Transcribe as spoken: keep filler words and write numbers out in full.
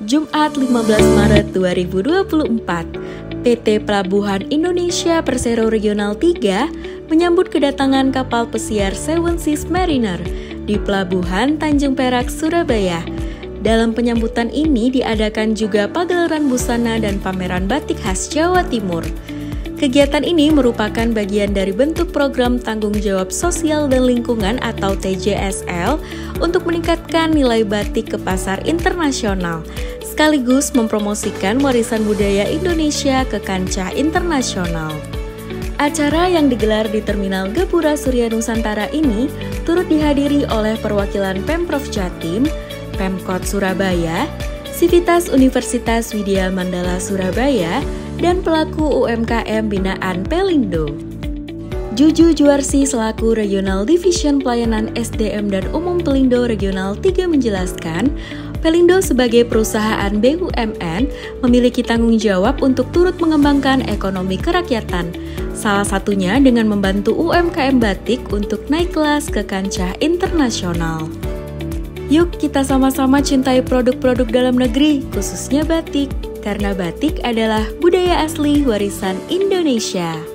Jumat lima belas Maret dua ribu dua puluh empat, P T Pelabuhan Indonesia Persero Regional tiga menyambut kedatangan kapal pesiar Seven Seas Mariner di Pelabuhan Tanjung Perak, Surabaya. Dalam penyambutan ini diadakan juga pagelaran busana dan pameran batik khas Jawa Timur. Kegiatan ini merupakan bagian dari bentuk program tanggung jawab sosial dan lingkungan atau T J S L untuk meningkatkan nilai batik ke pasar internasional, sekaligus mempromosikan warisan budaya Indonesia ke kancah internasional. Acara yang digelar di Terminal Gapura Surya Nusantara ini turut dihadiri oleh perwakilan Pemprov Jatim, Pemkot Surabaya, Sivitas Universitas Widya Mandala Surabaya, dan pelaku U M K M binaan Pelindo. Juju Juarsi selaku Regional Division Pelayanan S D M dan Umum Pelindo Regional tiga menjelaskan, Pelindo sebagai perusahaan B U M N memiliki tanggung jawab untuk turut mengembangkan ekonomi kerakyatan, salah satunya dengan membantu U M K M batik untuk naik kelas ke kancah internasional. Yuk kita sama-sama cintai produk-produk dalam negeri, khususnya batik, karena batik adalah budaya asli warisan Indonesia.